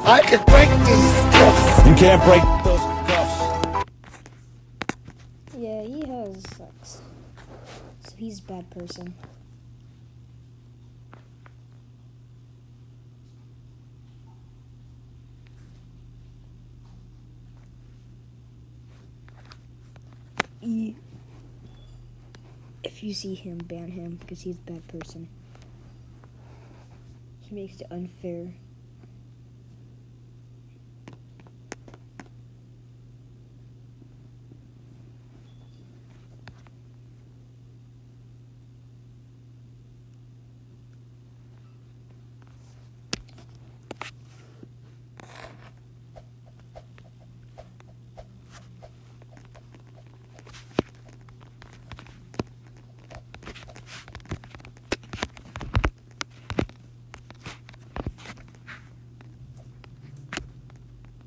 I can break these cuffs. You can't break those cuffs. Yeah, he has sex. So he's a bad person. If you see him, ban him because he's a bad person. He makes it unfair.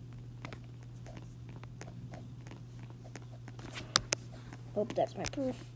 Oh, that's my proof.